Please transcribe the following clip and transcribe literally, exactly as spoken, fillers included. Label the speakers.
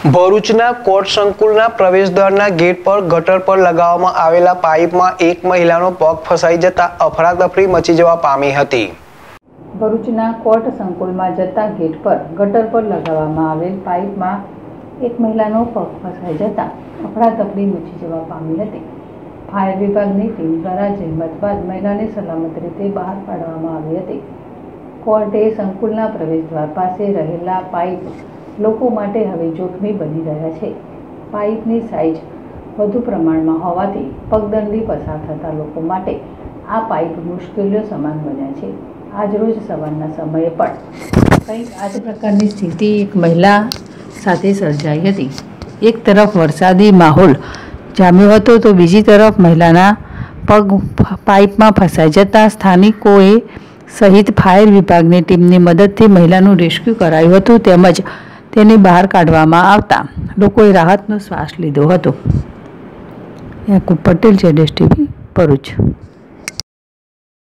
Speaker 1: ભરૂચના court સંકુલના પ્રવેશદ્વારના gate પર ગટર પર લગાવવામાં આવેલા પાઇપમાં એક મહિલાનો પગ ફસાઈ જતા અફરાતફરી મચી જવા પામી હતી।
Speaker 2: ભરૂચના કોર્ટ સંકુલમાં જતા ગેટ પર ગટર પર લગાવવામાં આવેલ પાઇપમાં એક મહિલાનો પગ ફસાઈ જતા અફરાતફરી મચી જવા પામી હતી। ફાયર વિભાગની ટીમ દ્વારા જહેમત બાદ મહિલાને સલામત રીતે બહાર કાઢવામાં આવી હતી। કોર્ટે સંકુલના પ્રવેશદ્વાર પાસે રહેલા પાઇપ લોકો માટે હવે જોખમી બની રહ્યા છે। પાઇપની સાઇઝ વધુ પ્રમાણમાં હોવાથી પગદંડી પસાર થતા લોકો માટે આ પાઇપ મુશ્કેલીઓ સમાન બન્યા છે। આજરોજ સવારના સમયે પણ કંઈક આ જ પ્રકારની સ્થિતિ એક મહિલા સાથે સર્જાઈ હતી। એક તરફ વરસાદી માહોલ જામ્યો હતો તો બીજી તરફ મહિલાના પગ પાઇપમાં ફસાઈ જતાં સ્થાનિકોએ સહિત ફાયર વિભાગની ટીમની મદદથી મહિલાનું રેસ્ક્યુ કરાયું હતું તેમજ તેને બહાર કાઢવામાં આવતા લોકોએ રાહતનો શ્વાસ લીધો હતો। યાકુબ પટેલ, જેડેશ ટીવી, ભરૂચ।